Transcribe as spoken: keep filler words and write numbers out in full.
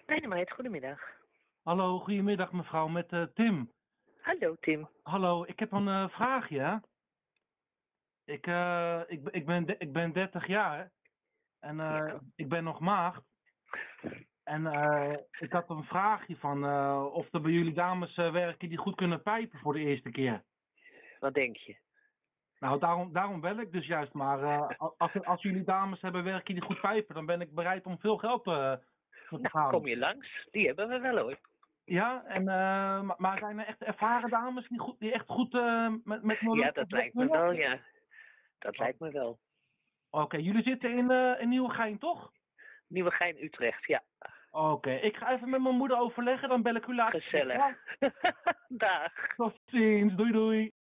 Dynamite, goedemiddag. Hallo, goedemiddag mevrouw, met eh, Tim. Hallo Tim. Hallo, ik heb een eh, vraagje. Hè? Ik, eh, ik, ben- ik, ben, de- ik ben dertig jaar en eh, Ja. ik ben nog maagd. En eh, ik had een vraagje van eh, of er bij jullie dames eh, werken die goed kunnen pijpen voor de eerste keer. Wat denk je? Nou, daarom, daarom bel ik dus juist maar. eh, als, als jullie dames hebben werken die goed pijpen, dan ben ik bereid om veel geld eh, voor te Nou, gaan. kom je langs. Die hebben we wel hoor. Ja, en, eh, maar, maar zijn er echt ervaren dames die, goed, die echt goed eh, met, met Ja, mollet dat weg lijkt me kunnen? wel, ja. Dat lijkt me wel. Oké, jullie zitten in, eh in Nieuwegein, toch? Nieuwegein, Utrecht, ja. Oké, ik ga even met mijn moeder overleggen, dan bel ik u later. Gezellig. Dag. Tot ziens, doei doei.